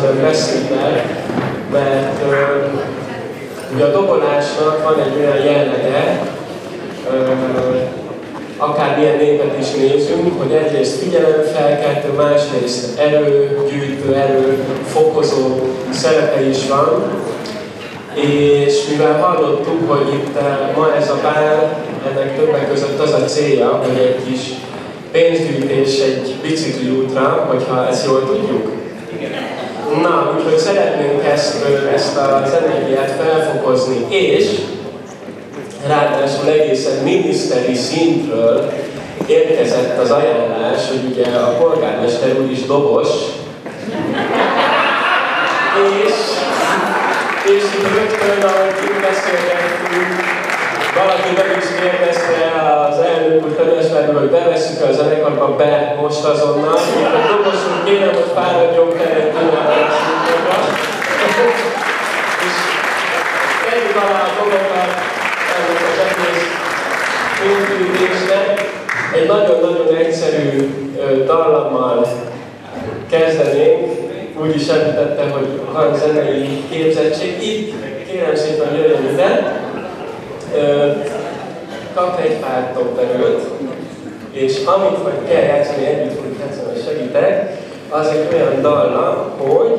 hanem beszédnek, mert ugye a dobolásnak van egy olyan jellege, akármilyen népet is nézünk, hogy egyrészt figyelemfelkeltő, másrészt erőgyűjtő, erőfokozó szerepe is van. És mivel hallottuk, hogy itt ma ez a bál, ennek többek között az a célja, hogy egy kis pénzgyűjtés egy bicikli útra, hogyha ezt jól tudjuk. Na, úgyhogy szeretnénk ezt az energiát felfokozni, és ráadásul egészen miniszteri szintről érkezett az ajánlás, hogy ugye a polgármester úr is dobos, és rögtön, ahogy itt beszélgettünk, valaki meg is kérdezte az elnök úr Temesvárról, hogy bevesszük a zenekarba be most azonnal. A dobosunk kérem, hogy fáradjon fel egy pillanatra. És tegyük alá a dobokat ennek az egész pénzgyűjtésnek. Egy nagyon-nagyon egyszerű dallammal kezdenénk. Úgy is említette, hogy van zenei képzettség. Itt kérem szépen jöjjön ide. Kap egy pár dobberőt, és amit majd kell játszani, együtt fogjuk játszani, hogy segítek, az egy olyan dallam, hogy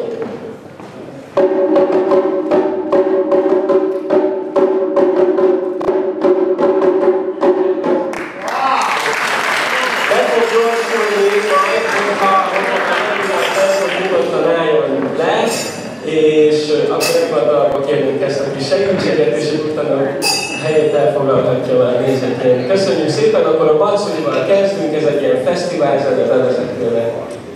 be fog gyorsulni majd, hogyha nyugodtan álljon le, és akkor ebben a dalban kérnénk ezt a kis segítséget, és utána helyét elfoglalhatja már nézőként. Köszönjük szépen, akkor a Matsurival kezdünk, ez egy ilyen fesztiválzene bevezetőnek.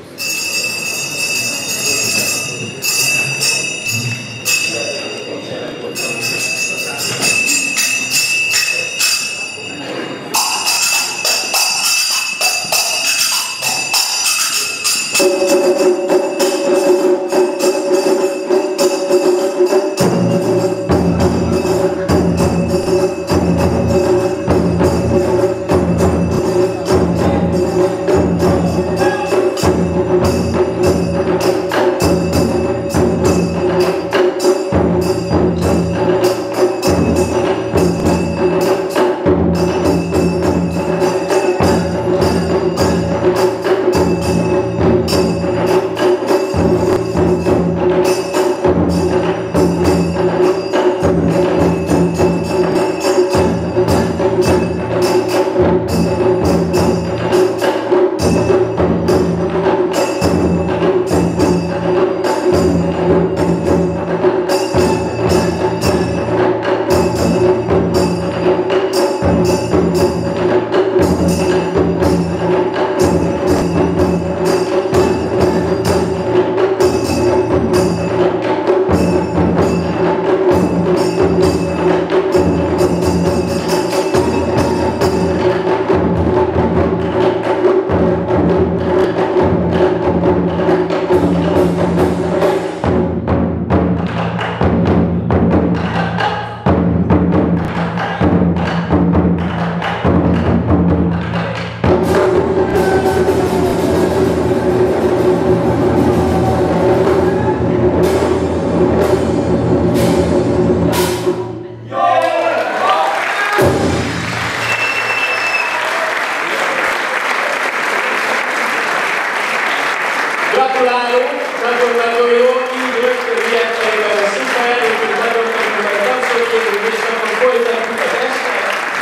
Gratulálunk, nagyon-nagyon jó, így rögtön ilyenségben a szuper, úgyhogy nagyon-nagyon meg tapsoljuk, és akkor folytatjuk az este.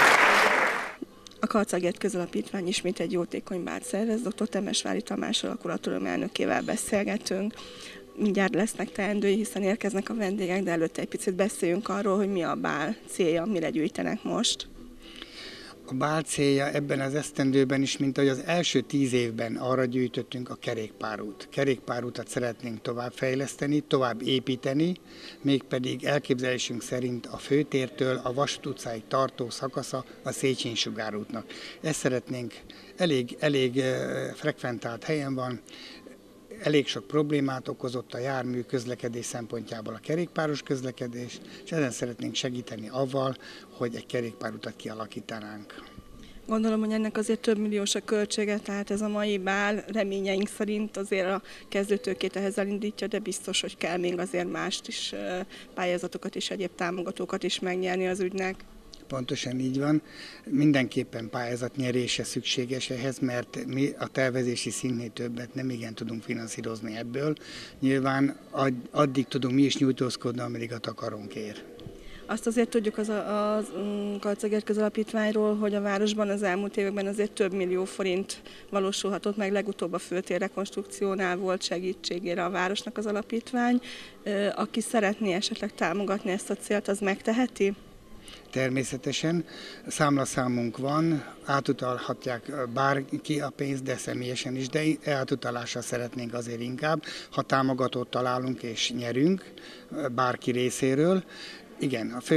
A Karcagért Közalapítvány ismét egy jótékony bált szervez, dr. Temesvári Tamással, a kuratórium elnökével beszélgetünk. Mindjárt lesznek teendői, hiszen érkeznek a vendégek, de előtte egy picit beszéljünk arról, hogy mi a bál célja, mire gyűjtenek most. A bál célja ebben az esztendőben is, mint ahogy az első 10 évben arra gyűjtöttünk, a kerékpárút. Kerékpárutat szeretnénk továbbfejleszteni, tovább építeni, mégpedig elképzelésünk szerint a főtértől a Vasút utcáig tartó szakasza a Széchenyi sugárútnak. Ezt szeretnénk, elég frekventált helyen van, elég sok problémát okozott a jármű közlekedés szempontjából a kerékpáros közlekedés, és ezen szeretnénk segíteni avval, hogy egy kerékpárutat kialakítanánk. Gondolom, hogy ennek azért több milliós a költsége, tehát ez a mai bál reményeink szerint azért a kezdőtőkét ehhez elindítja, de biztos, hogy kell még azért mást is, pályázatokat és egyéb támogatókat is megnyerni az ügynek. Pontosan így van. Mindenképpen pályázat nyerése szükséges ehhez, mert mi a tervezési szintnél többet nem igen tudunk finanszírozni ebből. Nyilván addig tudunk mi is nyújtózkodni, ameddig a takarónk ér. Azt azért tudjuk a Karcagert Közalapítványról, hogy a városban az elmúlt években azért több millió forint valósulhatott meg, legutóbb a főtér rekonstrukciónál volt segítségére a városnak az alapítvány. Aki szeretné esetleg támogatni ezt a célt, az megteheti? Természetesen számlaszámunk van, átutalhatják bárki a pénzt, de személyesen is, de átutalással szeretnénk azért inkább, ha támogatót találunk és nyerünk bárki részéről. Igen, a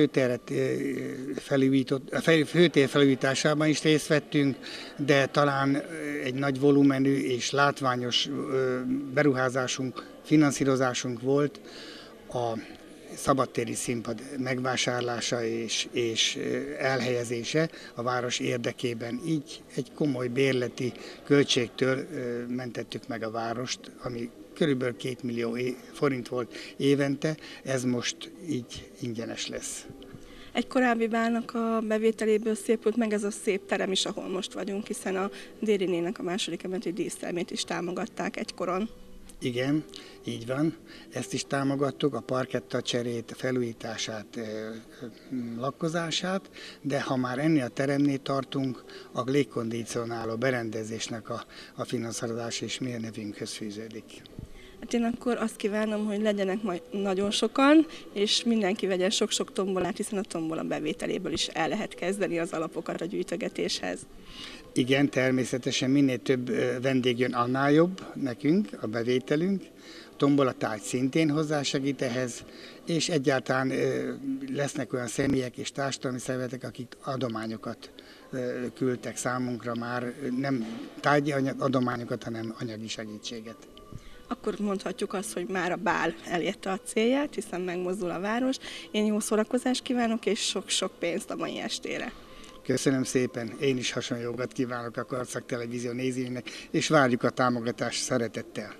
főtér felújításában is részt vettünk, de talán egy nagy volumenű és látványos beruházásunk, finanszírozásunk volt a szabadtéri színpad megvásárlása és elhelyezése a város érdekében. Így egy komoly bérleti költségtől mentettük meg a várost, ami körülbelül 2 millió forint volt évente, ez most így ingyenes lesz. Egy korábbi bálnak a bevételéből szépült meg ez a szép terem is, ahol most vagyunk, hiszen a Déri nének a második emeleti dísztermét is támogatták egykoron. Igen, így van. Ezt is támogattuk, a parketta cserét, a felújítását, lakkozását, de ha már ennél a teremnél tartunk, a légkondicionáló berendezésnek a finanszírozása is mi a nevünkhöz fűződik. Hát én akkor azt kívánom, hogy legyenek majd nagyon sokan, és mindenki vegyen sok-sok tombolát, hiszen a tombola bevételéből is el lehet kezdeni az alapokat a gyűjtögetéshez. Igen, természetesen minél több vendég jön, annál jobb nekünk a bevételünk. A tombolatárgy szintén hozzásegít ehhez, és egyáltalán lesznek olyan személyek és társadalmi szervezetek, akik adományokat küldtek számunkra már, nem tárgyi adományokat, hanem anyagi segítséget. Akkor mondhatjuk azt, hogy már a bál elérte a célját, hiszen megmozdul a város. Én jó szórakozást kívánok, és sok-sok pénzt a mai estére. Köszönöm szépen, én is hasonló jogot kívánok a Karcag Televízió nézőinek, és várjuk a támogatást szeretettel.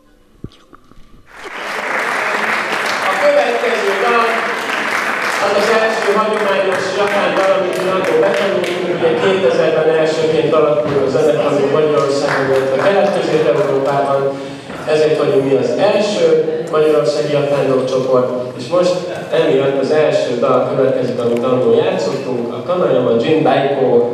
A következő dal az az első hagyományos japán dal, amit mi nagyon betanultunk, ugye 2000-ben elsőként alakuló zenetanú Magyarországon volt a Kelet-Közép-Európában, ezért vagyunk mi az első magyarországi japán csoport, és most emiatt az első dal, következő dalon játszottunk, a Kanayama Jin Daiko.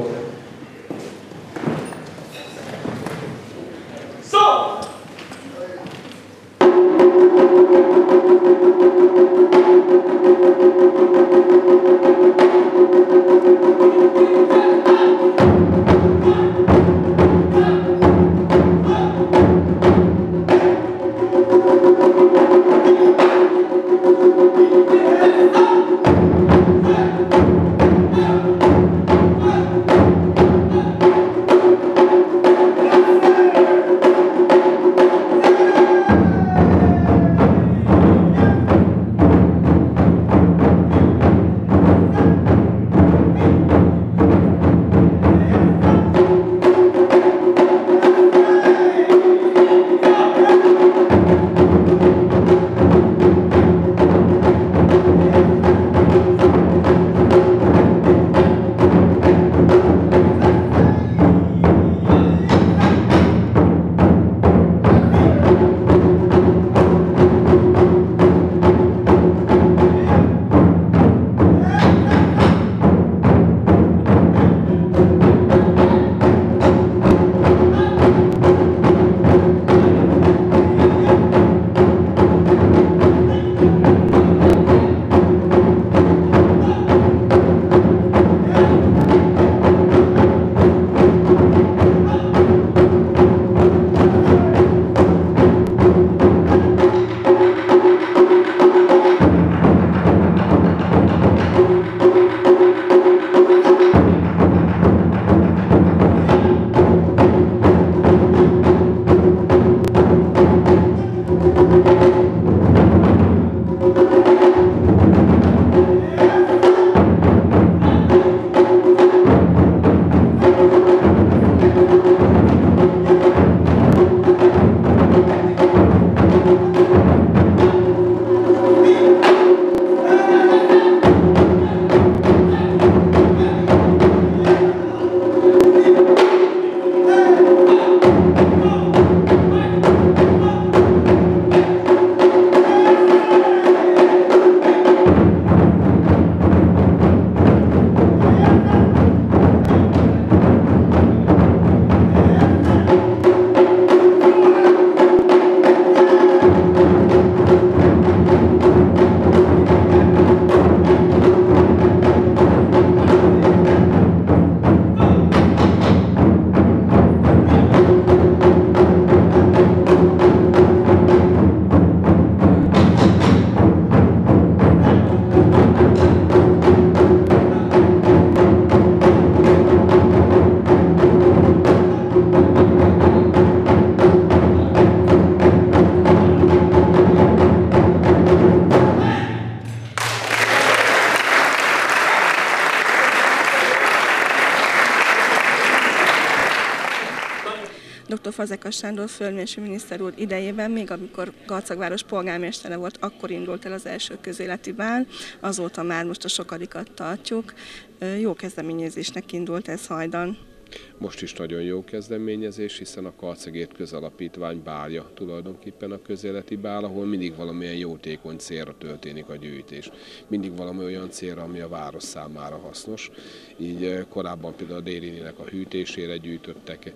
Dr. Fazekas Sándor földművelési miniszter úr idejében, még amikor Galcagváros polgármestere volt, akkor indult el az első közéleti bál, azóta már most a sokadikat tartjuk. Jó kezdeményezésnek indult ez hajdan. Most is nagyon jó kezdeményezés, hiszen a Karcagért Közalapítvány bálja tulajdonképpen a közéleti bál, ahol mindig valamilyen jótékony célra történik a gyűjtés. Mindig valami olyan célra, ami a város számára hasznos. Így korábban például a Dérinének a hűtésére gyűjtöttek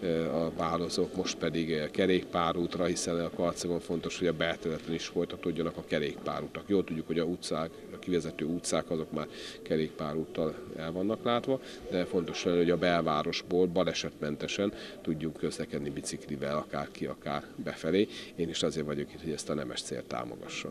a bálozók, most pedig kerékpárútra, hiszen a Karcagon fontos, hogy a belterületen is folytatódjanak a kerékpárutak. Jól tudjuk, hogy a kivezető utcák azok már kerékpárúttal el vannak látva, de fontos, hogy a belvárosból balesetmentesen tudjunk közlekedni biciklivel, akár ki, akár befelé. Én is azért vagyok itt, hogy ezt a nemes célt támogasson.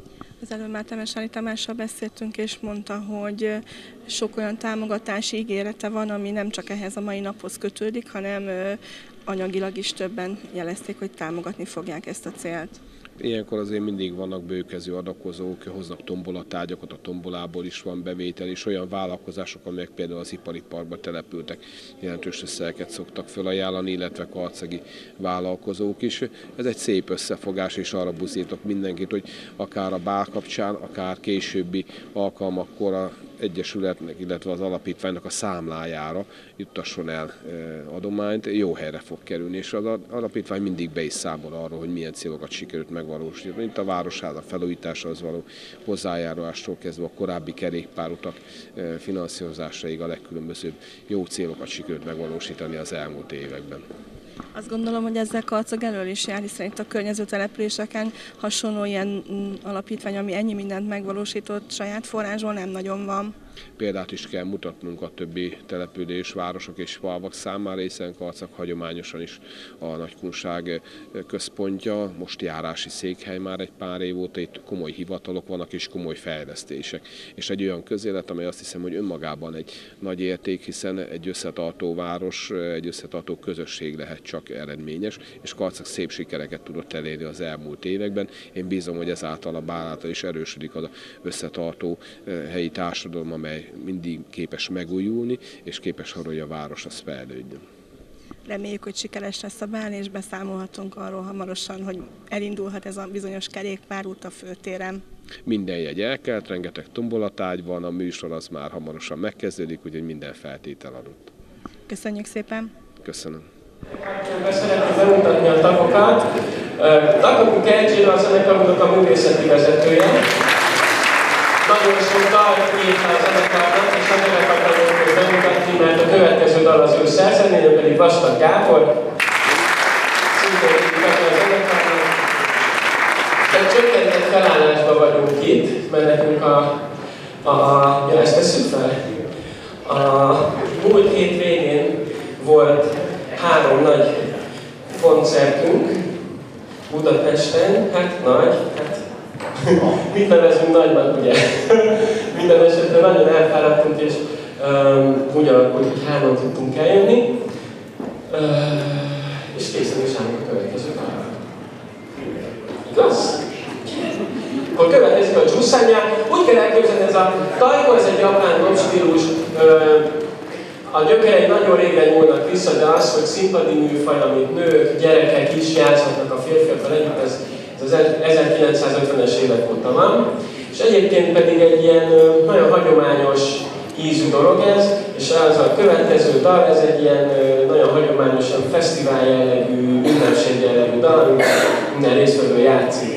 Az előbb már Temesvári Tamással beszéltünk, és mondta, hogy sok olyan támogatási ígérete van, ami nem csak ehhez a mai naphoz kötődik, hanem anyagilag is többen jelezték, hogy támogatni fogják ezt a célt. Ilyenkor azért mindig vannak bőkező adakozók, hoznak tombolatárgyakat, a tombolából is van bevétel, és olyan vállalkozások, amelyek például az ipari parkba települtek, jelentős összegeket szoktak felajánlani, illetve karcagi vállalkozók is. Ez egy szép összefogás, és arra buzdítok mindenkit, hogy akár a bál kapcsán, akár későbbi alkalmakkor a egyesületnek, illetve az alapítványnak a számlájára juttasson el adományt, jó helyre fog kerülni, és az alapítvány mindig be is számol arról, hogy milyen célokat sikerült megvalósítani. Itt a városháza felújításához való hozzájárulástól kezdve a korábbi kerékpárutak finanszírozásaig a legkülönbözőbb jó célokat sikerült megvalósítani az elmúlt években. Azt gondolom, hogy ezzel Karcag elől is jár, hiszen itt a környező településeken hasonló ilyen alapítvány, ami ennyi mindent megvalósított saját forrásból, nem nagyon van. Példát is kell mutatnunk a többi település, városok és falvak számára, hiszen Karcag hagyományosan is a nagykunság központja, most járási székhely már egy pár év óta, itt komoly hivatalok vannak és komoly fejlesztések. És egy olyan közélet, amely azt hiszem, hogy önmagában egy nagy érték, hiszen egy összetartó város, egy összetartó közösség lehet csak eredményes, és Karcag szép sikereket tudott elérni az elmúlt években. Én bízom, hogy ezáltal a bál által is erősödik az összetartó helyi társadalom, amely mindig képes megújulni, és képes arra, hogy a város az fejlődjön. Reméljük, hogy sikeres lesz a bál, és beszámolhatunk arról hamarosan, hogy elindulhat ez a bizonyos kerékpárút a főtéren. Minden jegy elkelt, rengeteg tombolatágy van, a műsor az már hamarosan megkezdődik, úgyhogy minden feltétel adott. Köszönjük szépen! Köszönöm. Szeretném bemutatni a tagokat. Takakuk Erzsébet, a zenekarnak a művészeti vezetője. Nagyon sok dalt írt a zenekarnak, és a zenekarnak fogjuk bemutatni, mert a következő dal az ő szerzeménye, pedig Vastag Gábor. Szintén mutatja a zenekarnak. Egy csökkentett felállásban vagyunk itt, mert nekünk ja, ezt tesszük fel. A múlt hét végén volt 3 nagy koncertünk Budapesten, hát nagy, mit nevezünk nagynak, ugye? Minden esetben nagyon elfáradtunk, és úgy alakult, hogy 3-an tudtunk eljönni, és készen is állunk a következő pályára. Igaz? Akkor következik a Giussania. Úgy kell elképzelni, ez a taiko, ez egy japán dobstílus, a gyökerei nagyon régen nyúlnak vissza, de az, hogy színpadi műfaj, amit nők, gyerekek is játszhatnak a férfiakkal együtt, ez az 1950-es évek óta van. És egyébként pedig egy ilyen nagyon hagyományos ízű dolog ez, és az a következő dal, ez egy ilyen nagyon hagyományosan fesztivál jellegű, ünnepség jellegű dal, amit minden résztvevő játszik.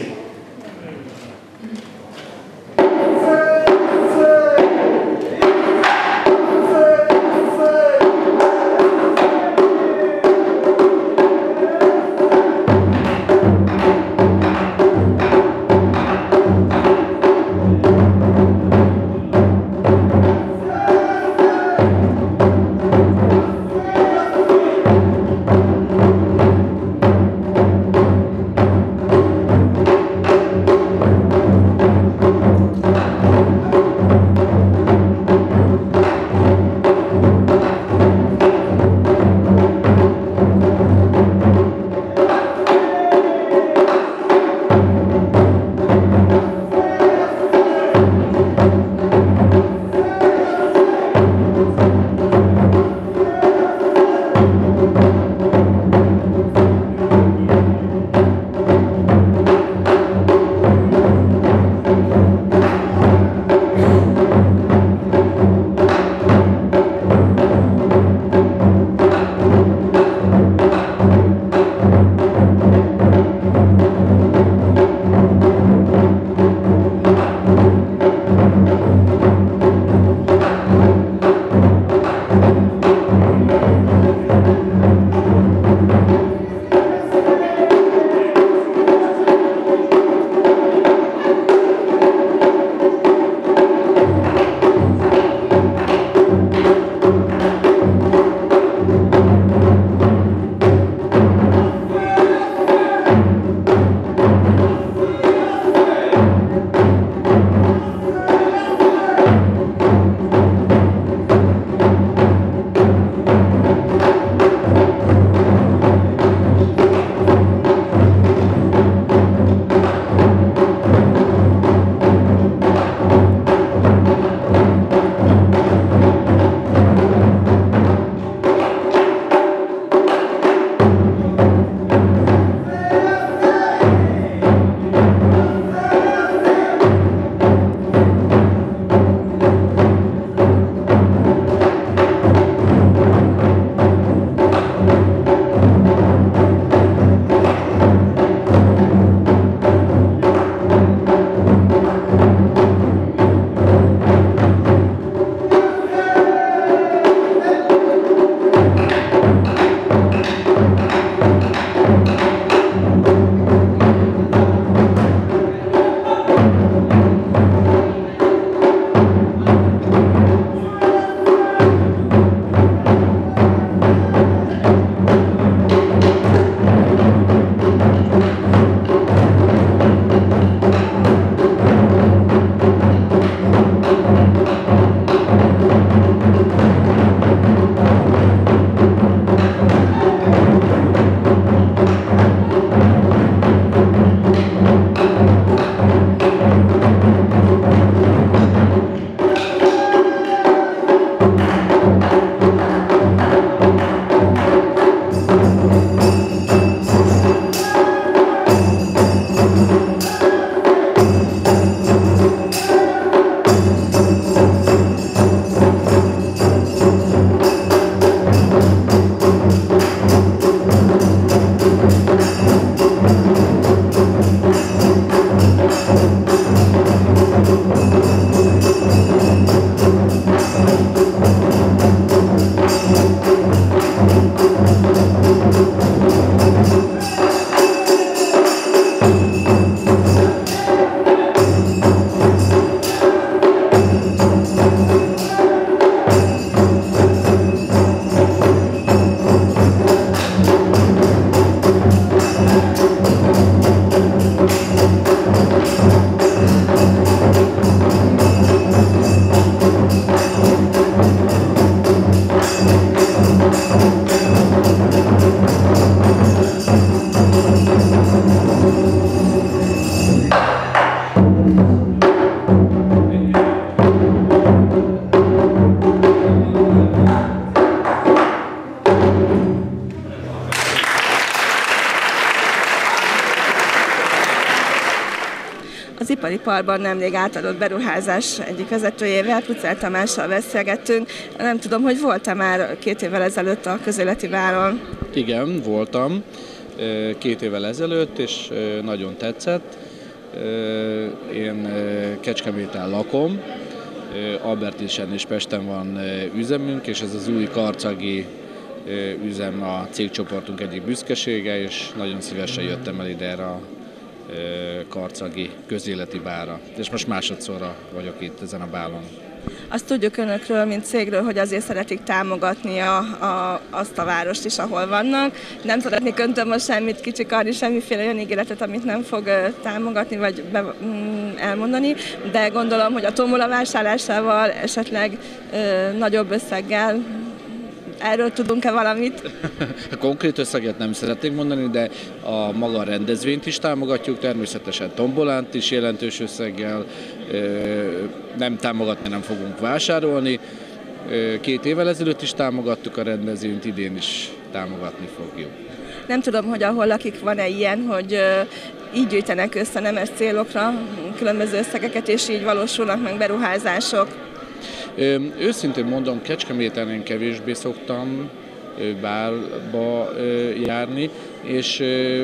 ipariparban nemrég átadott beruházás egyik vezetőjével, Pucel Tamással beszélgettünk. Nem tudom, hogy volt-e már 2 évvel ezelőtt a Közéleti Bálon? Igen, voltam 2 évvel ezelőtt, és nagyon tetszett. Én Kecskeméten lakom, Albertisen és Pesten van üzemünk, és ez az új karcagi üzem a cégcsoportunk egyik büszkesége, és nagyon szívesen jöttem el ide erre a karcagi közéleti bálra. És most másodszorra vagyok itt ezen a bálon. Azt tudjuk önökről, mint cégről, hogy azért szeretik támogatni azt a várost is, ahol vannak. Nem szeretnék öntől most semmit kicsikarni, semmiféle olyan ígéretet, amit nem fog támogatni vagy elmondani, de gondolom, hogy a tombola vásárlásával esetleg nagyobb összeggel erről tudunk-e valamit? Konkrét összeget nem szeretnék mondani, de a maga rendezvényt is támogatjuk, természetesen tombolánt is jelentős összeggel, nem támogatni, nem fogunk vásárolni. 2 évvel ezelőtt is támogattuk a rendezvényt, idén is támogatni fogjuk. Nem tudom, hogy ahol lakik, van-e ilyen, hogy így gyűjtenek össze nemes célokra különböző összegeket, és így valósulnak meg beruházások. Őszintén mondom, Kecskeméten én kevésbé szoktam bálba járni, és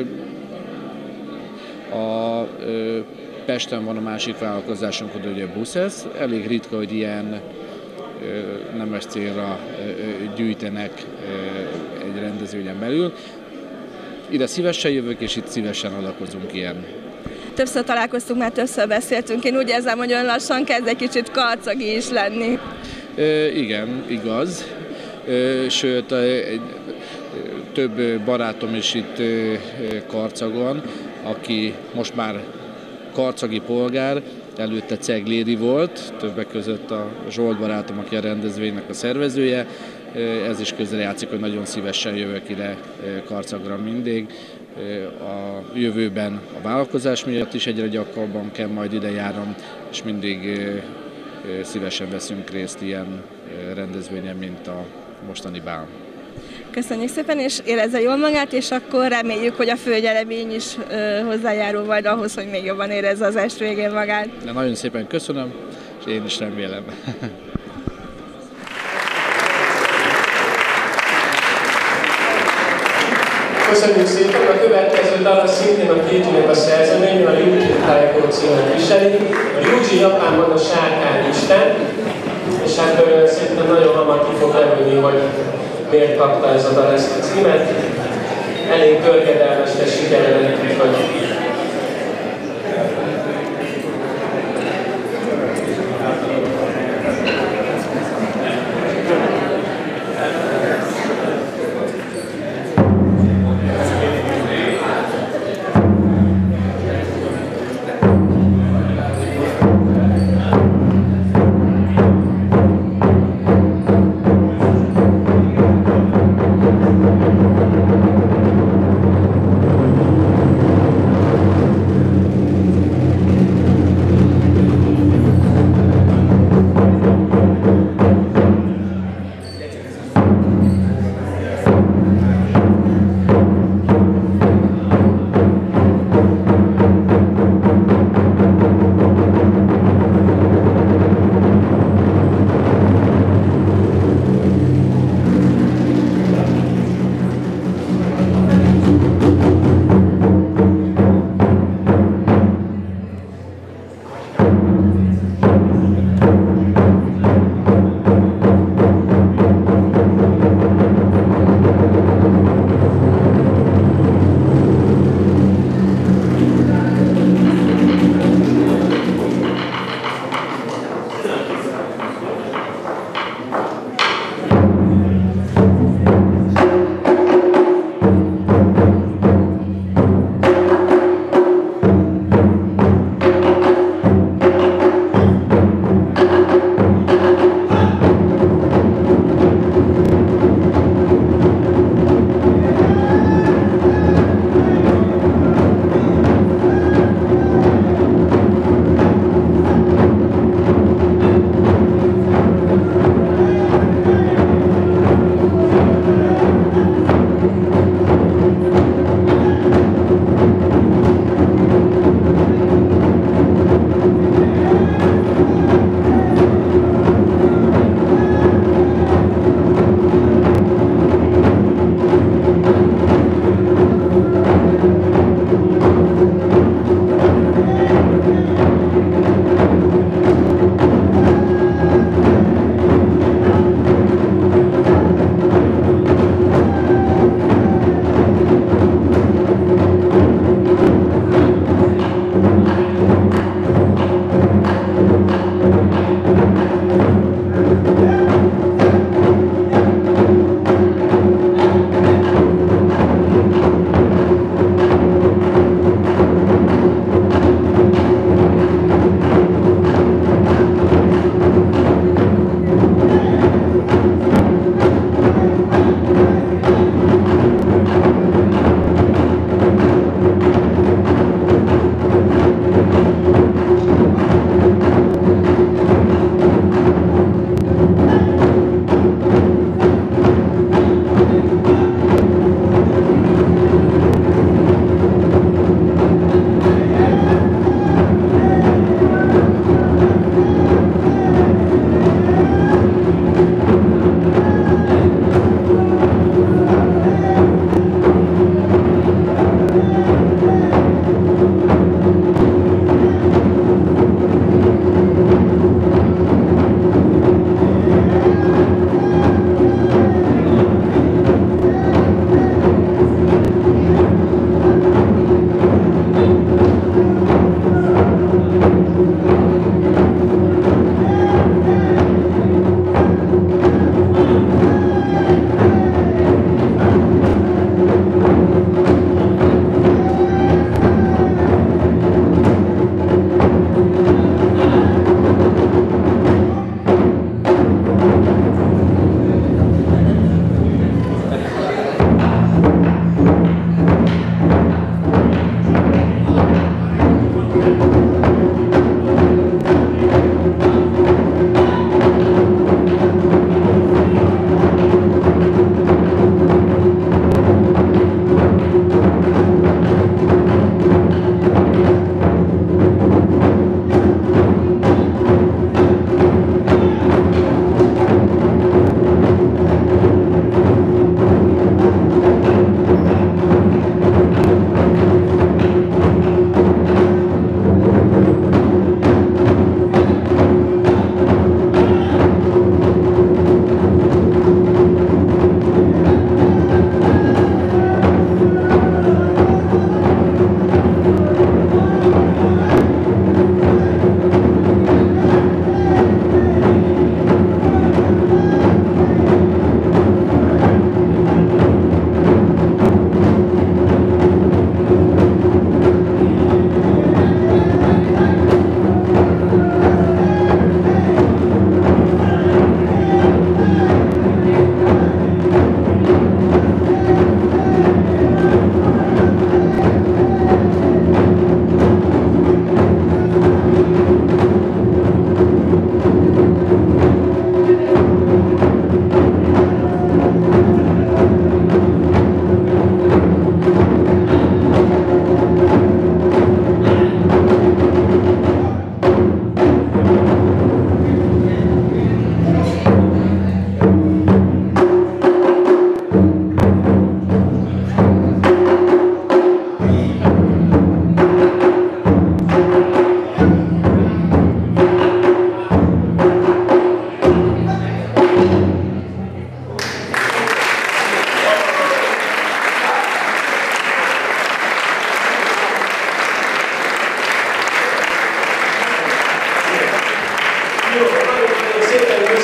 a Pesten van a másik vállalkozásunk, hogy ugye Buszesz. Elég ritka, hogy ilyen nemes célra gyűjtenek egy rendezvényen belül. Ide szívesen jövök, és itt szívesen adakozunk ilyen. Többször találkoztunk, már többször beszéltünk. Én úgy érzem, hogy olyan lassan kezd egy kicsit karcagi is lenni. Igen, igaz. Sőt, több barátom is itt Karcagon, aki most már karcagi polgár, előtte cegléri volt, többek között a Zsolt barátom, aki a rendezvénynek a szervezője. Ez is közrejátszik, hogy nagyon szívesen jövök ide Karcagra mindig. A jövőben a vállalkozás miatt is egyre gyakrabban kell majd ide járnom, és mindig szívesen veszünk részt ilyen rendezvényen, mint a mostani bál. Köszönjük szépen, és érezze jól magát, és akkor reméljük, hogy a főgyelemény is hozzájárul majd ahhoz, hogy még jobban érezze az est végén magát. De nagyon szépen köszönöm, és én is remélem. Köszönjük szépen! A következő dal szintén a Ryuji-nek a szerzemény, a Ryuji Taiko címet viseli. A Ryuji Japánban a sárkány isten, és hát szerintem nagyon hamar ki fog derülni, hogy miért kapta ez a dal ezt a címet. Elég történelmes, de sikerülnek, úgyhogy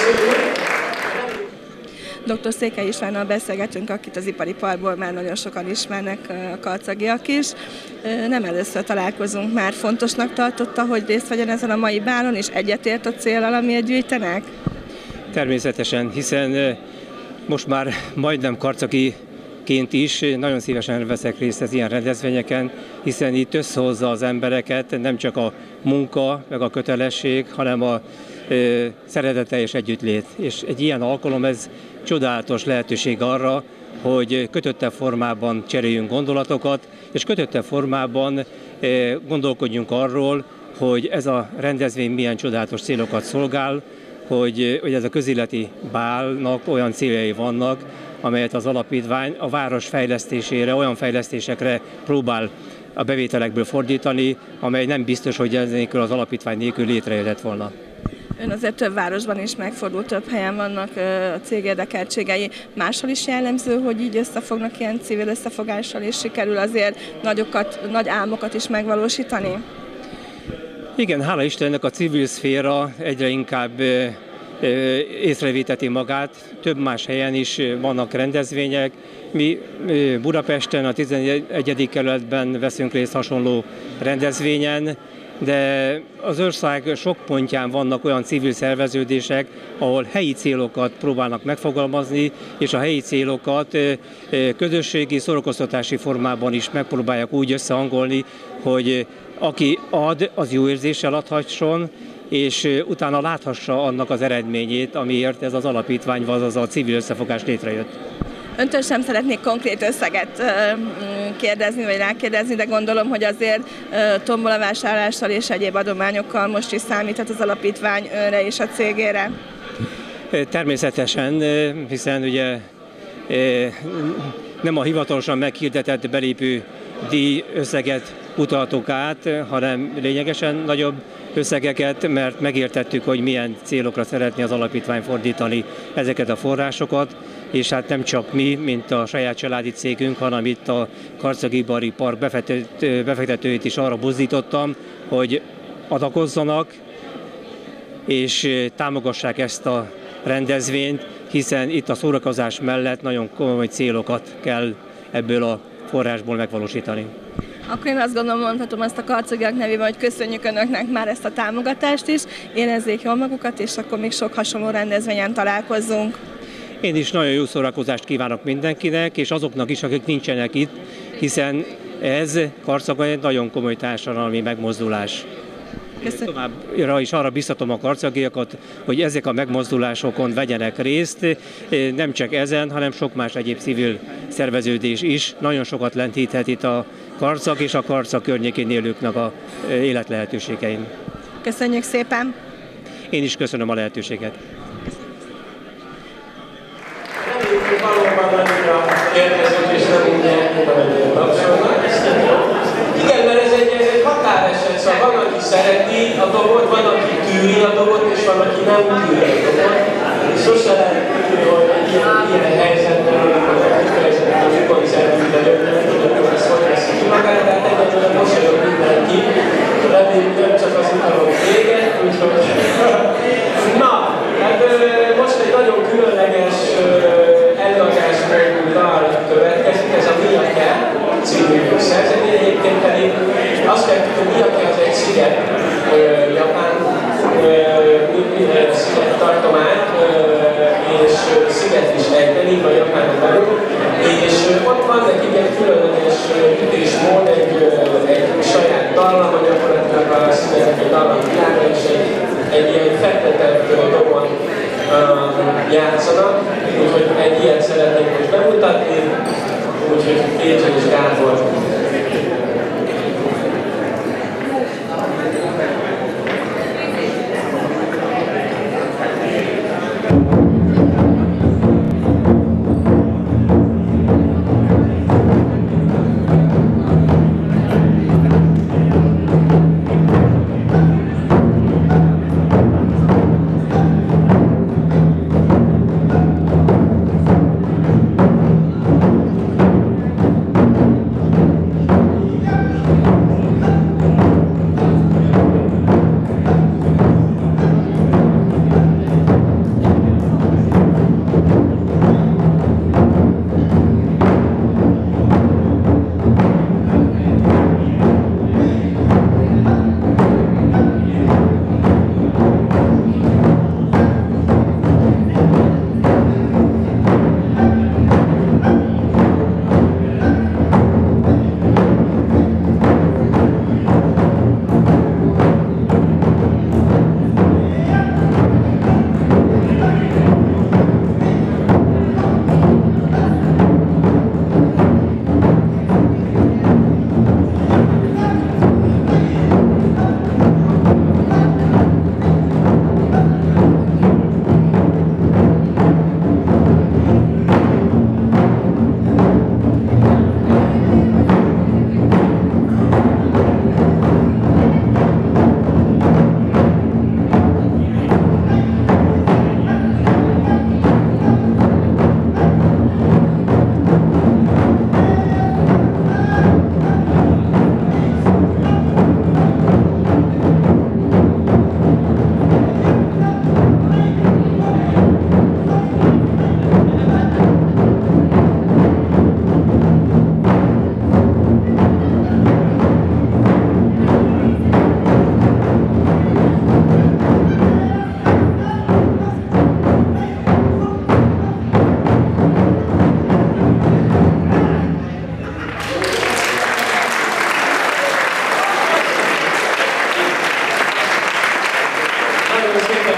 Dr. Székely Istvánnal beszélgetünk, akit az ipari parkból már nagyon sokan ismernek, a karcagiak is. Nem először találkozunk már. Fontosnak tartotta, hogy részt vegyen ezen a mai bálon, és egyetért a céllal, amiért gyűjtenek? Természetesen, hiszen most már majdnem karcagiként is nagyon szívesen veszek részt az ilyen rendezvényeken, hiszen itt összehozza az embereket nem csak a munka, meg a kötelesség, hanem a szeretete és együttlét. És egy ilyen alkalom, ez csodálatos lehetőség arra, hogy kötöttebb formában cseréljünk gondolatokat, és kötöttebb formában gondolkodjunk arról, hogy ez a rendezvény milyen csodálatos célokat szolgál, hogy ez a közéleti bálnak olyan céljai vannak, amelyet az alapítvány a város fejlesztésére, olyan fejlesztésekre próbál a bevételekből fordítani, amely nem biztos, hogy ez nélkül, az alapítvány nélkül létrejöhetett volna. Ön azért több városban is megfordult, több helyen vannak a cég érdekeltségei. Máshol is jellemző, hogy így összefognak ilyen civil összefogással, és sikerül azért nagy álmokat is megvalósítani? Igen, hála Istennek a civil szféra egyre inkább észrevéteti magát, több más helyen is vannak rendezvények. Mi Budapesten, a 11. kerületben veszünk részt hasonló rendezvényen, de az ország sok pontján vannak olyan civil szerveződések, ahol helyi célokat próbálnak megfogalmazni, és a helyi célokat közösségi szórakoztatási formában is megpróbálják úgy összehangolni, hogy aki ad, az jó érzéssel adhasson, és utána láthassa annak az eredményét, amiért ez az alapítvány, azaz a civil összefogás létrejött. Öntől sem szeretnék konkrét összeget kérdezni, vagy rákérdezni, de gondolom, hogy azért tombolavásárlással és egyéb adományokkal most is számíthat az alapítvány önre és a cégére. Természetesen, hiszen ugye nem a hivatalosan meghirdetett belépő díj összeget utaltuk át, hanem lényegesen nagyobb összegeket, mert megértettük, hogy milyen célokra szeretné az alapítvány fordítani ezeket a forrásokat, és hát nem csak mi, mint a saját családi cégünk, hanem itt a Karcagi-Ipari Park befektetőit is arra buzdítottam, hogy adakozzanak és támogassák ezt a rendezvényt, hiszen itt a szórakozás mellett nagyon komoly célokat kell ebből a forrásból megvalósítani. Akkor én azt gondolom, mondhatom azt a karcagiak nevében, hogy köszönjük Önöknek már ezt a támogatást is, érezzék jól magukat, és akkor még sok hasonló rendezvényen találkozzunk. Én is nagyon jó szórakozást kívánok mindenkinek, és azoknak is, akik nincsenek itt, hiszen ez Karcagon egy nagyon komoly társadalmi megmozdulás. Köszönöm. Továbbra is arra biztatom a karcagiakat, hogy ezek a megmozdulásokon vegyenek részt, nem csak ezen, hanem sok más egyéb civil szerveződés is. Nagyon sokat lendíthet itt a Karcag és a Karcag környékén élőknek a életlehetőségein. Köszönjük szépen! Én is köszönöm a lehetőséget. Valóban annyira érkezők, és nem mindjárt oda tapsolnak. Igen, mert ez egy határeset, szóval van, aki szereti a dolgot, van, aki tűri a dolgot, és van, aki nem tűri a dolgot. És sose lehet tudni, hogy ilyen helyzetben, amikor kifejezetten a koncertben jönnek, hogy ezt hogy veszik ki magát, de hát egyébként mosolyog mindenki. Reméljük nem csak az utalok vége, úgyhogy... Na, hát most egy nagyon különleges előadásmódú dal következik, ez a Miyake című szerzemény. Egyébként pedig azt kell tudni, hogy Miyake az egy sziget, Japán sziget tartomány, és sziget is egyben, így a Japánon belül, és ott van nekik egy különleges ütésmód, egy saját dallama, gyakorlatilag a szigetek egy dallamvilága, és egy ilyen fektetett dombon játszanak, úgyhogy egy ilyet szeretnék most bemutatni, úgyhogy Pécsen és Gábor.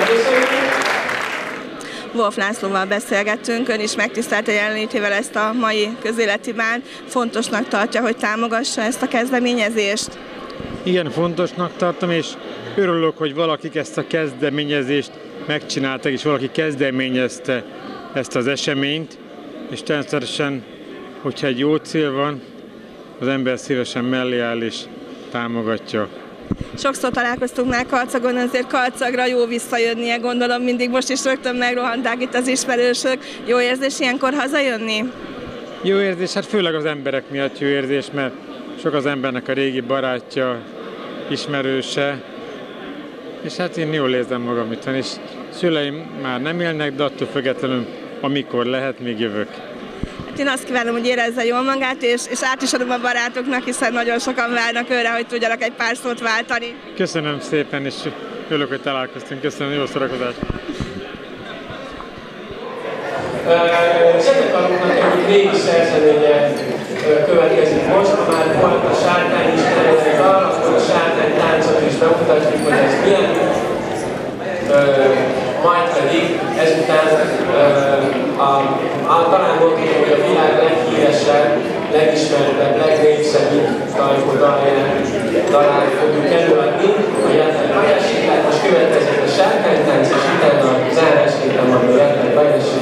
Wolf Lászlóval beszélgettünk, ön is megtisztelte jelenlétével ezt a mai közéleti bánt. Fontosnak tartja, hogy támogassa ezt a kezdeményezést? Igen, fontosnak tartom, és örülök, hogy valakik ezt a kezdeményezést megcsináltak, és valaki kezdeményezte ezt az eseményt, és természetesen, hogyha egy jó cél van, az ember szívesen mellé áll és támogatja. Sokszor találkoztunk már Karcagon, azért Karcagra jó visszajönnie, gondolom mindig most is rögtön megrohanták itt az ismerősök. Jó érzés ilyenkor hazajönni? Jó érzés, hát főleg az emberek miatt jó érzés, mert sok az embernek a régi barátja, ismerőse, és hát én jól érzem magam itt, és szüleim már nem élnek, de attól függetlenül, amikor lehet, még jövök. Hát én azt kívánom, hogy érezze jól magát, és át is adom a barátoknak, hiszen nagyon sokan várnak őre, hogy tudjanak egy pár szót váltani. Köszönöm szépen, és örülök, hogy találkoztunk. Köszönöm, jó szórakozást! Zenekarunknak egyik régi szerzeménye következik most, ha már volt a sárkány is terjedett arra, akkor a sárkány táncot is bemutatjuk, hogy ez milyen. Majd pedig ezután talán mondhatjuk, hogy a világ leghíresebb, legismertebb, legnépszerűbb Tajko dalját fogjuk előadni. A Jetlen Bajassy, tehát most következik a sárkánytánc, és utána a zárásképpen van a Jetlen Bajassy.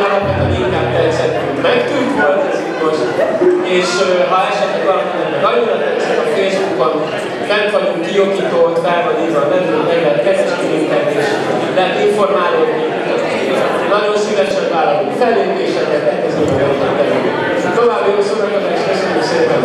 alapvetően inkább tetszett, hogy megtűnt volt ez itt most, és ha esetleg valakinek meg annyira tetszett a Facebookon, fent vagyunk kiokítót, fel van írva a nevünk, meg lehet keresni minket, és lehet informálódni. Nagyon szívesen vállalunk fellépéseket, elkezdünk a jókat. További jó szórakozást, köszönjük szépen!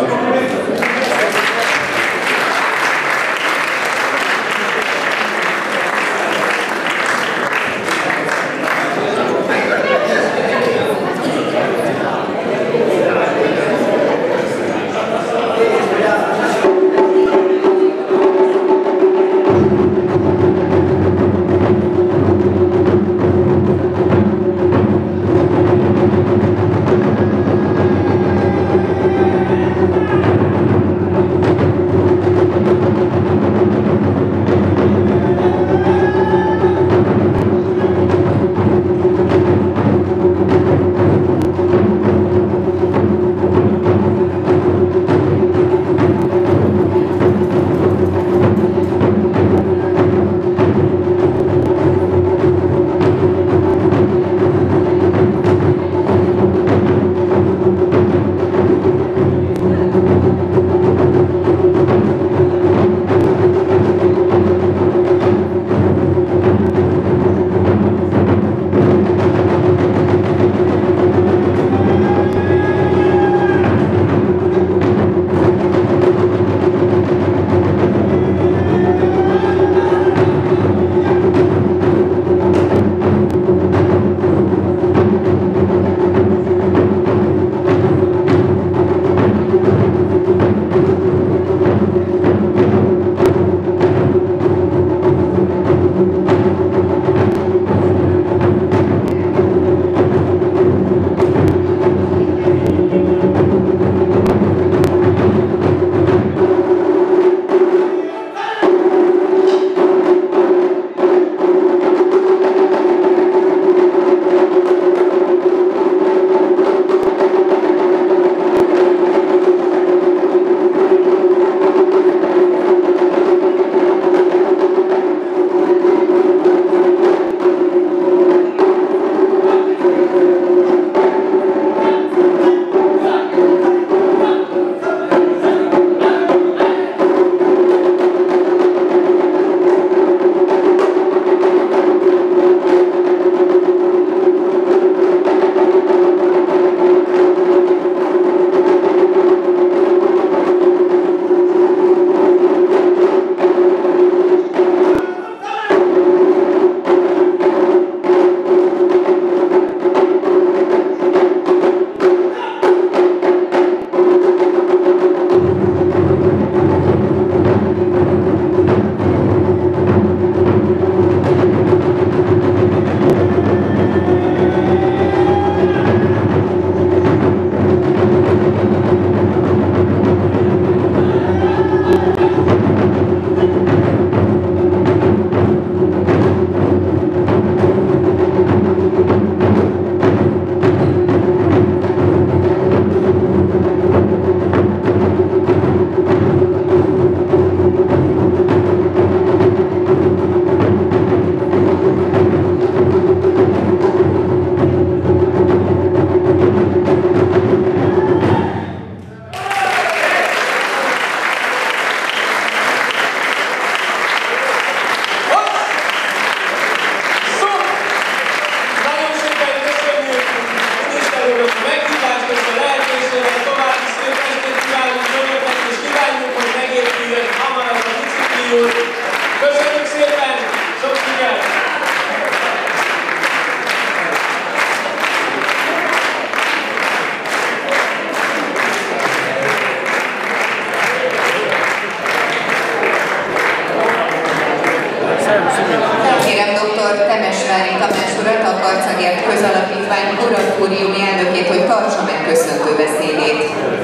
Közalapítvány kuratóriumi elnökét, hogy tartsa meg köszöntő beszédét.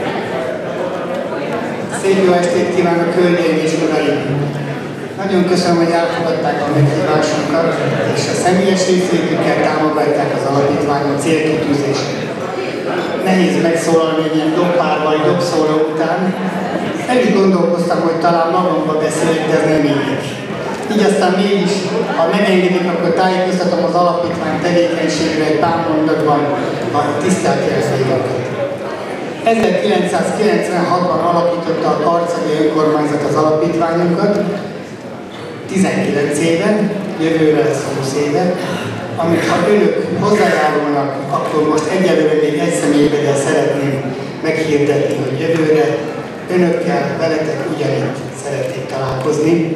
Szép jó estét kívánok, hölgyeim és uraim! Nagyon köszönöm, hogy elfogadták a meghívásunkat, és a személyes részvétükkel támogatják az alapítványok célkitűzését. Nehéz megszólalni egy ilyen dobpár vagy dobszóló után. El is gondolkoztam, hogy talán magamba beszélek, de nem így. Így aztán mégis, ha megengedik, akkor tájékoztatom az alapítvány tevékenységre egy pár mondatban a tisztelt jelzőjéket. 1996-ban alapította a karcagi önkormányzat az alapítványunkat, 19 éve, jövőre lesz 20 éve, amit ha önök hozzájárulnak, akkor most egyelőre még egy személyben szeretném meghirdetni, hogy jövőre önökkel, veletek ugyanitt szeretnék találkozni.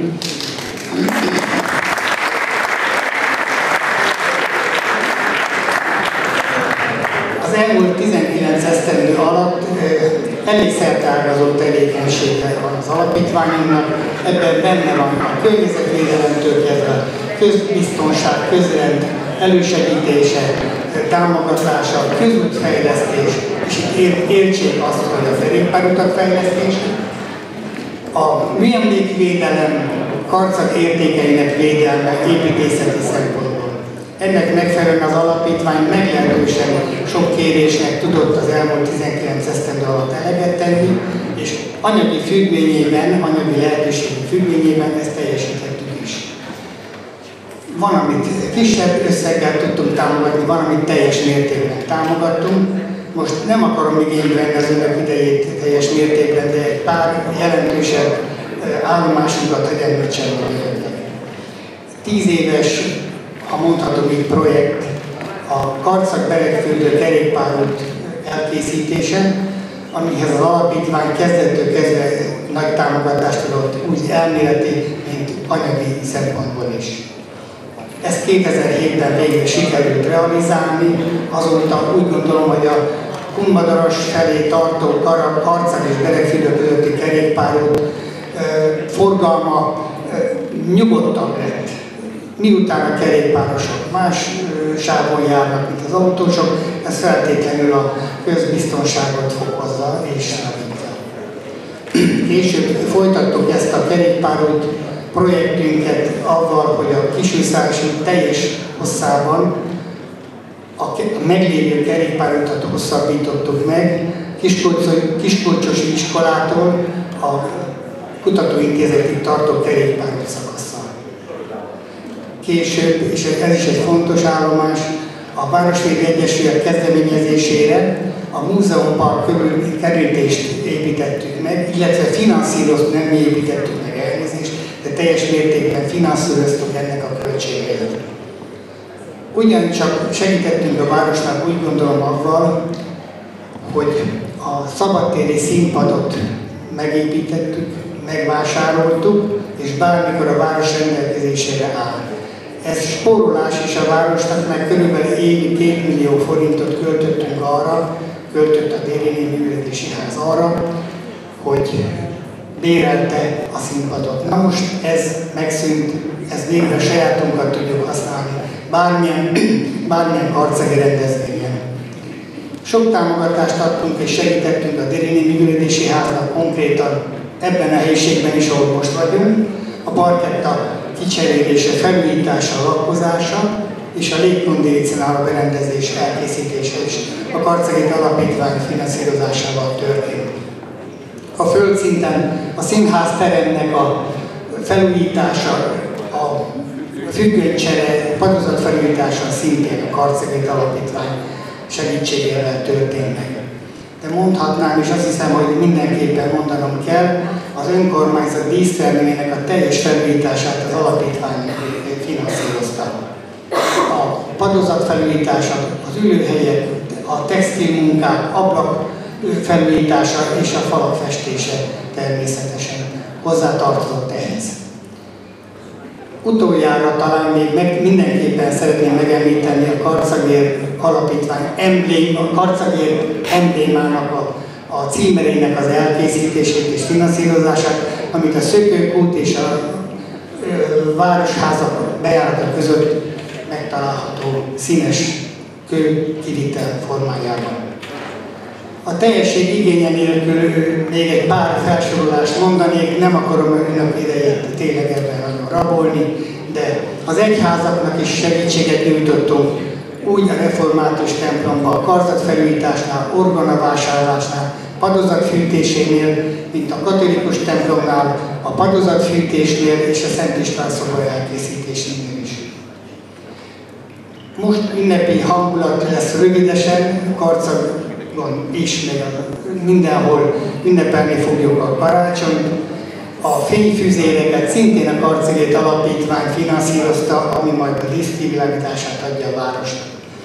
Az elmúlt 19 esztendő alatt elég szerteágazó tevékenysége van az alapítványunknak, ebben benne van a környezetvédelemtől kezdve, közbiztonság, közrend elősegítése, támogatása, közútfejlesztés, és itt értsék azt, hogy a kerékpárutak fejlesztése, a műemlékvédelem, Karcag értékeinek védelme építészeti szempontból. Ennek megfelelően az alapítvány meglehetősen sok kérésnek tudott az elmúlt 19 esztendő alatt eleget tenni, és anyagi függvényében, anyagi lehetőségi függvényében ezt teljesítettük is. Van, amit kisebb összeggel tudtunk támogatni, van, amit teljes mértékben támogattunk. Most nem akarom igénybe venni az önök idejét teljes mértékben, de egy pár jelentősebb állomásunkat, hogy említsem önöknek. 10 éves, ha mondhatom így, projekt a Karcag-Beregfürdő kerékpárút elkészítése, amihez az alapítvány kezdettől kezdve nagy támogatást adott, úgy elméleti, mint anyagi szempontból is. Ezt 2007-ben végre sikerült realizálni, azóta úgy gondolom, hogy a Kunmadaras felé tartó Karcag és Beregfürdő közötti kerékpárút forgalma nyugodtabb lett. Miután a kerékpárosok más sávon járnak, mint az autósok, ez feltétlenül a közbiztonságot fokozza és javítja. Később folytattuk ezt a kerékpárút projektünket avval, hogy a Kisújszási teljes hosszában a meglévő kerékpárutat hosszabbítottuk meg, Kiskolcsosi iskolától a kutatóintézetig tartó kerékpárút szakasszal. Később, és ez is egy fontos állomás, a Városvédő Egyesület kezdeményezésére a múzeumpark körül kerítést építettük meg, illetve finanszíroztuk, nem mi építettük meg, elnézést, de teljes mértékben finanszíroztuk ennek a költségeit. Ugyancsak segítettünk a városnak, úgy gondolom, avval, hogy a szabadtéri színpadot megépítettük, megvásároltuk, és bármikor a város rendelkezésére áll. Ez spórolás is a városnak, mert körülbelül évi 2 millió forintot költöttünk arra, költött a Dérinényi Művelődési Ház arra, hogy bérelte a színpadot. Na most ez megszűnt, ez végre sajátunkat tudjuk használni, bármilyen karcagi rendezvényen. Sok támogatást adtunk és segítettünk a Dérinényi Művelődési Háznak konkrétan ebben a helyiségben is, ahol most vagyunk, a parketta kicserélése, felújítása, lakkozása és a légkondicionáló berendezés elkészítése is a Karcagi Alapítvány finanszírozásával történt. A földszinten a színház teremnek a felújítása, a függönycsere, padozat felújítása szintén a Karcagi Alapítvány segítségével történt meg. De mondhatnám, és azt hiszem, hogy mindenképpen mondanom kell, az önkormányzat dísztermének a teljes felújítását az alapítvány finanszírozta. A padozat felújítása, az ülőhelyek, a textilmunkák, ablak felújítása és a falak festése természetesen hozzátartozott ehhez. Utoljára talán még mindenképpen szeretném megemlíteni a Karcagér Alapítvány emblémának a címerének az elkészítését és finanszírozását, amit a Szökőkút és a városházak bejárata között megtalálható színes kőkivitel formájában. A teljesség igénye nélkül még egy pár felsorolást mondanék, nem akarom önök idejét tényleg ebben nagyon rabolni, de az egyházaknak is segítséget nyújtottunk, úgy a református templomban, a karzatfelújításnál, orgonavásárlásnál, padozatfűtésénél, mint a katolikus templomnál, a padozatfűtésnél és a Szent István szobor elkészítésénél is. Most ünnepi hangulat lesz rövidesen, Karcagon is, meg mindenhol ünnepelni fogjuk a karácsonyt. A fényfüzéreket szintén a Karcagét Alapítvány finanszírozta, ami majd a díszkivilágítását adja a városnak.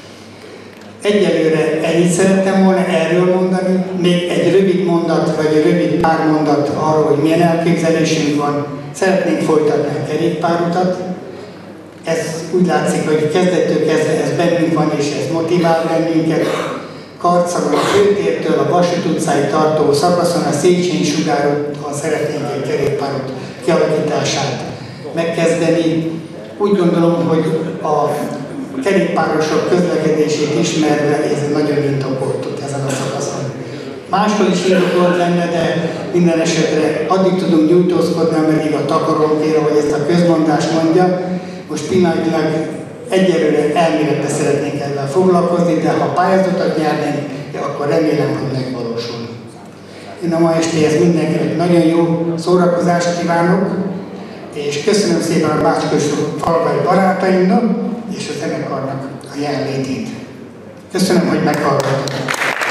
Egyelőre ennyit szerettem volna erről mondani, még egy rövid mondat, vagy egy rövid pár mondat arról, hogy milyen elképzelésünk van. Szeretnénk folytatni a kerékpárutat. Ez úgy látszik, hogy kezdettől kezdve ez bennünk van, és ez motivál bennünket. Karcagon a főtértől a Vasút utcáig tartó szakaszon a Széchenyi sugárúton szeretnénk egy kerékpárút kialakítását megkezdeni. Úgy gondolom, hogy a kerékpárosok közlekedését ismerve ez nagyon indokolt ezen a szakaszon. Máshol is indokolt lenne, de minden esetre addig tudunk nyújtózkodni, ameddig a takaron kér, ahogy ezt a közmondás mondja. Most pillanatilag egyelőre elméletben szeretnénk ezzel foglalkozni, de ha pályázatot nyernénk, akkor remélem, hogy megvalósul. Én a ma estéhez mindenkinek nagyon jó szórakozást kívánok, és köszönöm szépen a Bács-Kősdő falvai barátaimnak és a zenekarnak a jelenlétét. Köszönöm, hogy meghallgattak.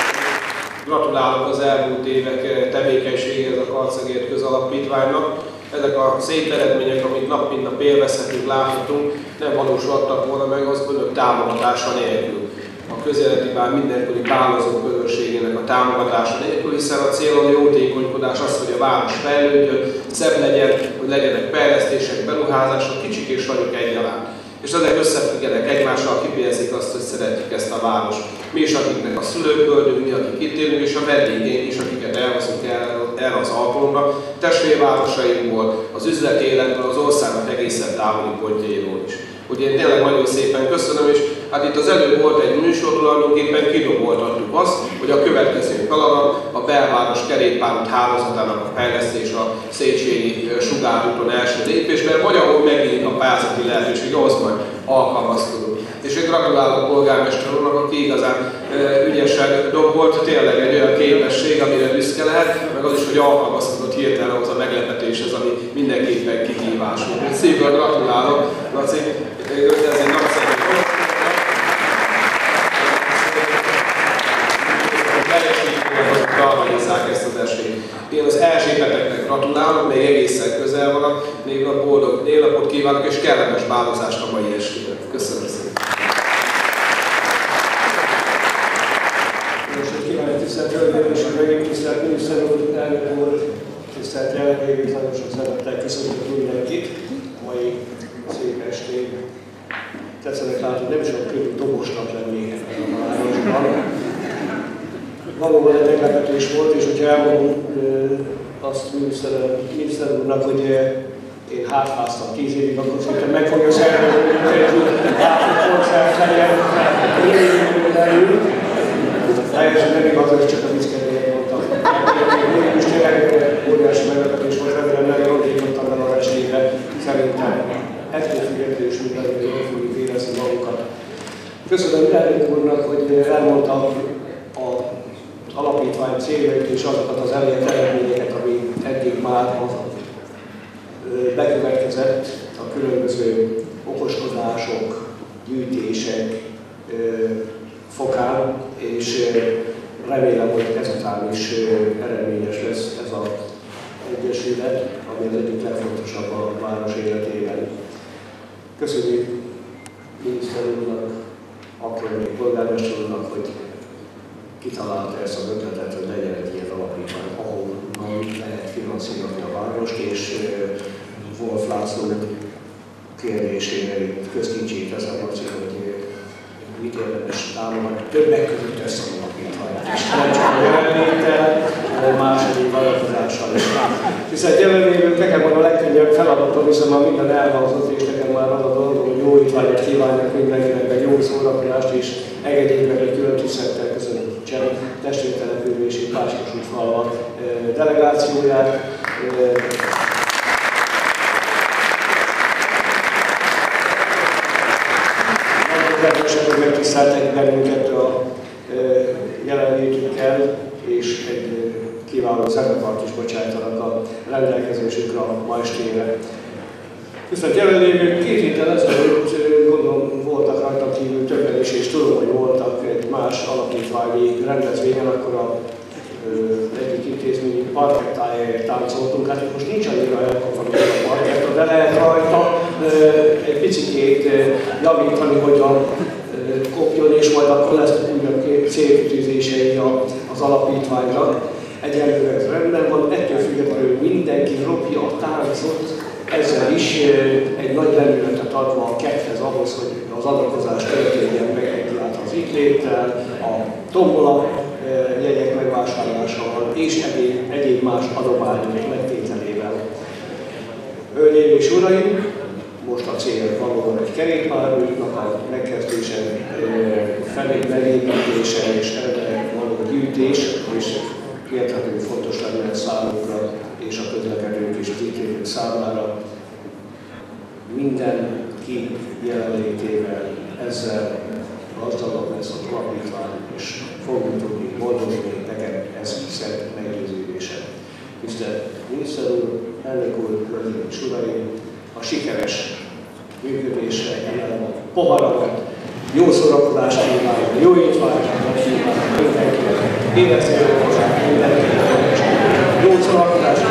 Gratulálok az elmúlt évek tevékenységéhez a Karcagért Közalapítványnak. Ezek a szép eredmények, amit nap mint nap élvezhetünk, láthatunk, nem valósultak volna meg az önök támogatása nélkül. A közéleti bár mindenkori bálozó közösségének a támogatása nélkül, hiszen a cél a jótékonykodás az, hogy a város fejlődjön, szebb legyen, hogy legyenek fejlesztések, beruházások, kicsik és nagyok egyaránt. És ezek összefüggenek egymással, kifejezik azt, hogy szeretjük ezt a várost. Mi is, akiknek a szülőföldünk, mi, akik itt élünk, és a vendégeink is, akiket elhozunk erre az alkalomra, testvérvárosainkból, az üzleti életből, az országnak egészen távoli pontjairól is. Ugye én tényleg nagyon szépen köszönöm, és hát itt az előbb volt egy műsor, tulajdonképpen kidoboltattuk azt, hogy a következő feladat a belváros kerékpárút hálózatának a fejlesztés a Széchenyi sugárúton első lépésben, vagy ahol megint a pályázati lehetőség, ahhoz majd alkalmazkodunk. És én gratulálok a polgármester úrnak, aki igazán ügyesen dobolt, tényleg egy olyan képesség, amire büszke lehet, meg az is, hogy alkalmazkodott hirtelen ahhoz a meglepetéshez, ami mindenképpen kihívás. Szívből gratulálok, Laci, ez egy nagyszerű dolog. Galvanizzák ezt az esélyt. Én az Erzsébeteknek gratulálok, még egészen közel vannak, még a boldog névnapot kívánok, és kellemes bálozást a mai estére. Köszönöm szépen! Kívánok, tisztelt Hölgyeim és Uraim, tisztelt miniszter úr, elnök úr, tisztelt jelenlévők, nagyon sok szeretettel köszöntök mindenkit a mai szép estén. Tetszenek látni, nem is olyan könnyű dobosnak lenni ebben a városban. Valóban egy meglepetés volt, és hogyha elmondom azt miniszter úrnak, hogy én hátráztam 10 évig, akkor szerintem meg fogja szervezni, hogy egy hátrázkoncert legyen belül. Teljesen nem igaz, hogy csak a vicckedvéért mondtam. Mégis tényleg óriási meglepetés volt, remélem nem rondítottam el az estére. Szerintem ettől függetlenül is mindenki jól fogjuk érezni magunkat. Köszönöm elnök úrnak, hogy elmondta az alapítvány céljait és azokat az elért eredményeket, ami eddig már bekövetkezett a különböző okoskodások, gyűjtések fokán, és remélem, hogy ezután is eredményes lesz ez az egyesület, ami az egyik legfontosabb a város életében. Köszönjük miniszter úrnak, akkor még polgármester úrnak, hogy kitalálta ezt az ötletet, hogy legyen egy ilyen alapítvány, ahol lehet finanszírozni a várost, és Wolf László kérdésére közkincsét ezzel az, hogy mit érdemes támogatni, többek között összealapítványt. És nem csak a jelenléttel, hanem más egyéb vállalkozással is. Viszont jelenlévők nekem van a legkönnyebb feladatom, hiszen már minden elhangzott, és nekem már az a dolgom, hogy jó étvágyat kívánjak mindenkinek, meg jó szórakozást, és engedjék meg, hogy külön tisztelettel köszöntsem testvértelepülési Bács-Kossuth-falva delegációját. Kedvesek, hogy megtiszteltek bennünket a jelenlétükkel, és egy zenekart is bocsájtanak a rendelkezésükre ma estére. Viszont jelenlévők 2 héttel ezelőtt, gondolom voltak rajta kívül többen is, és tudom, hogy voltak egy más alapítványi rendezvényen, akkor a egyik intézményi parkettájáért táncoltunk. Hát most nincs annyira elkonformálva a parketta, de lehet rajta egy picit javítani, hogy kopjon, és majd akkor lesz újabb célkitűzései az alapítványnak. Egyelőre ez rendben van, ettől függetlenül mindenki ropja a táncot, ezzel is egy nagy lendületet adva a kedvez ahhoz, hogy az adakozás történjen meg egyáltalán az itt léttel, a tombola jegyek megvásárlásával és egyéb más adományok megtételével. Hölgyeim és uraim, most a cél valóban egy kerékpárútnak a megkezdése, felépítése és erre való gyűjtés, és érthetően fontos lenne számunkra és a közlekedők és az itt lévők számára. Mindenki jelenlétével ezzel gazdagabb lesz az alapítvány, és fogunk tudni boldozni, nekem ez szent meggyőződésem. Tisztelt miniszter úr, elnök úr, hölgyeim és uraim, a sikeres működésre emelem a poharamat, jó szórakozást kívánok, jó étvágyat kívánok mindenkinek, életszerűen hozzá mindenkinek, jó szórakozást